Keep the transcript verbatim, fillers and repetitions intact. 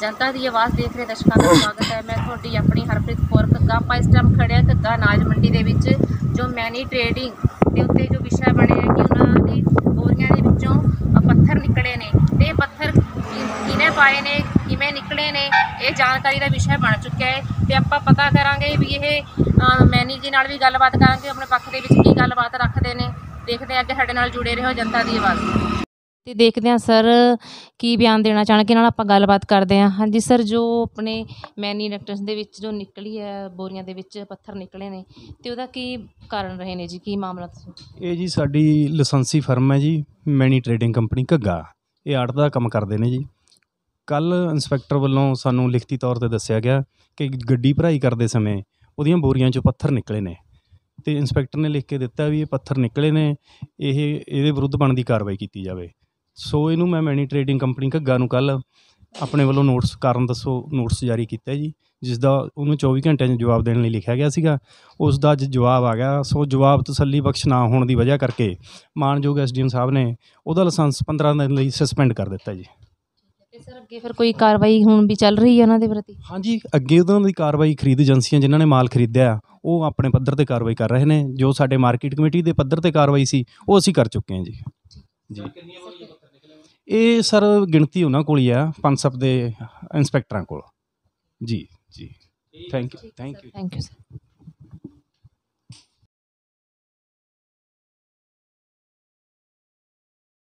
जनता की आवाज़ देख रहे दर्शकों का स्वागत है। मैं थोड़ी अपनी हरप्रीत कौर घग्गा। ਆਪਾਂ इस टाइम खड़े हैं घग्गा अनाज मंडी ਦੇ ਵਿੱਚ जो मैनी ट्रेडिंग ਦੇ ਉੱਤੇ जो विषय बने है कि ਉਹਨਾਂ ਦੀ ਬੋਰੀਆਂ ਦੇ ਵਿੱਚੋਂ ਪੱਥਰ ਨਿਕਲੇ ਨੇ ਤੇ ਇਹ ਪੱਥਰ ਕਿਹਨੇ ਪਾਏ ਨੇ ਕਿਵੇਂ ਨਿਕਲੇ ਨੇ ਇਹ ਜਾਣਕਾਰੀ ਦਾ ਵਿਸ਼ਾ ਬਣ ਚੁੱਕਿਆ ਹੈ ਤੇ ਆਪਾਂ ਪਤਾ ਕਰਾਂਗੇ ਵੀ ਇਹ ਮੈਨੀ ਜੀ ਨਾਲ ਵੀ ਗੱਲਬਾਤ ਕਰਾਂਗੇ ਆਪਣੇ ਪੱਖ ਦੇ ਵਿੱਚ ਕੀ ਗੱਲਬਾਤ ਰੱਖਦੇ ਨੇ। ਦੇਖਦੇ ਹਾਂ ਅੱਗੇ ਸਾਡੇ ਨਾਲ ਜੁੜੇ ਰਹੋ जनता ਦੀ आवाज़ ਤੇ ਦੇਖਦੇ ਹਾਂ ਸਰ ਕੀ ਬਿਆਨ ਦੇਣਾ ਚਾਹਣਗੇ ਨਾਲ ਆਪਾਂ ਗੱਲਬਾਤ ਕਰਦੇ ਹਾਂ। ਹਾਂਜੀ ਸਰ, ਜੋ ਆਪਣੇ ਮੈਨੀ ਇਲੈਕਟ੍ਰਸ ਦੇ ਵਿੱਚ ਜੋ ਨਿਕਲੀ ਹੈ ਬੋਰੀਆਂ ਦੇ ਵਿੱਚ ਪੱਥਰ ਨਿਕਲੇ ਨੇ ਤੇ ਉਹਦਾ ਕੀ ਕਾਰਨ ਰਹੇ ਨੇ ਜੀ, ਕੀ ਮਾਮਲਾ ਤੁਸੀਂ? ਇਹ ਜੀ ਸਾਡੀ ਲਾਇਸੈਂਸੀ ਫਰਮ ਹੈ ਜੀ, ਮੈਨੀ ਟਰੇਡਿੰਗ ਕੰਪਨੀ ਘੱਗਾ। ਇਹ ਆੜਤ ਦਾ ਕੰਮ ਕਰਦੇ ਨੇ ਜੀ। ਕੱਲ੍ਹ ਇੰਸਪੈਕਟਰ ਵੱਲੋਂ ਸਾਨੂੰ ਲਿਖਤੀ ਤੌਰ 'ਤੇ ਦੱਸਿਆ ਗਿਆ ਕਿ ਗੱਡੀ ਭਰਾਈ ਕਰਦੇ ਸਮੇਂ ਉਹਦੀਆਂ ਬੋਰੀਆਂ 'ਚੋਂ ਪੱਥਰ ਨਿਕਲੇ ਨੇ ਅਤੇ ਇੰਸਪੈਕਟਰ ਨੇ ਲਿਖ ਕੇ ਦਿੱਤਾ ਵੀ ਇਹ ਪੱਥਰ ਨਿਕਲੇ ਨੇ, ਇਹ ਇਹਦੇ ਵਿਰੁੱਧ ਬਣਦੀ ਕਾਰਵਾਈ ਕੀਤੀ ਜਾਵੇ। ਸੋ ਇਹਨੂੰ ਮੈਂ ਮੈਨੀ ਟਰੇਡਿੰਗ ਕੰਪਨੀ ਘੱਗਾ ਨੂੰ ਕੱਲ੍ਹ ਆਪਣੇ ਵੱਲੋਂ ਨੋਟਿਸ ਕਾਰਨ ਦੱਸੋ ਨੋਟਿਸ ਜਾਰੀ ਕੀਤਾ ਜੀ, ਜਿਸ ਦਾ ਉਹਨੂੰ ਚੌਵੀ ਘੰਟਿਆਂ 'ਚ ਜਵਾਬ ਦੇਣ ਲਈ ਲਿਖਿਆ ਗਿਆ ਸੀਗਾ। ਉਸ ਦਾ ਅੱਜ ਜਵਾਬ ਆ ਗਿਆ। ਸੋ ਜਵਾਬ ਤਸੱਲੀ ਬਖਸ਼ ਨਾ ਹੋਣ ਦੀ ਵਜ੍ਹਾ ਕਰਕੇ ਮਾਣਯੋਗ ਐਸ ਡੀ ਐਮ ਸਾਹਿਬ ਨੇ ਉਹਦਾ ਲਾਇਸੈਂਸ ਪੰਦਰਾਂ ਦਿਨ ਲਈ ਸਸਪੈਂਡ ਕਰ ਦਿੱਤਾ ਜੀ। ਤੇ ਸਰ ਅੱਗੇ ਫਿਰ ਕੋਈ ਕਾਰਵਾਈ ਹੁਣ ਵੀ ਚੱਲ ਰਹੀ ਹੈ ਉਹਨਾਂ ਦੇ ਪ੍ਰਤੀ? ਹਾਂਜੀ, ਅੱਗੇ ਉਹਨਾਂ ਦੀ ਕਾਰਵਾਈ ਖਰੀਦ ਏਜੰਸੀਆਂ ਜਿਨ੍ਹਾਂ ਨੇ ਮਾਲ ਖਰੀਦਿਆ ਉਹ ਆਪਣੇ ਪੱਧਰ 'ਤੇ ਕਾਰਵਾਈ ਕਰ ਰਹੇ ਨੇ। ਜੋ ਸਾਡੇ ਮਾਰਕੀਟ ਕਮੇਟੀ ਦੇ ਪੱਧਰ 'ਤੇ ਕਾਰਵਾਈ ਸੀ ਉਹ ਅਸੀਂ ਕਰ ਚੁੱਕੇ ਹਾਂ ਜੀ। ਜੀ ਇਹ ਸਰ ਗਿਣਤੀ ਉਹਨਾਂ ਕੋਲ ਹੀ ਆ, ਪਨਸਪ ਦੇ ਇੰਸਪੈਕਟਰਾਂ ਕੋਲ। ਜੀ ਜੀ, thank you thank you thank you sir.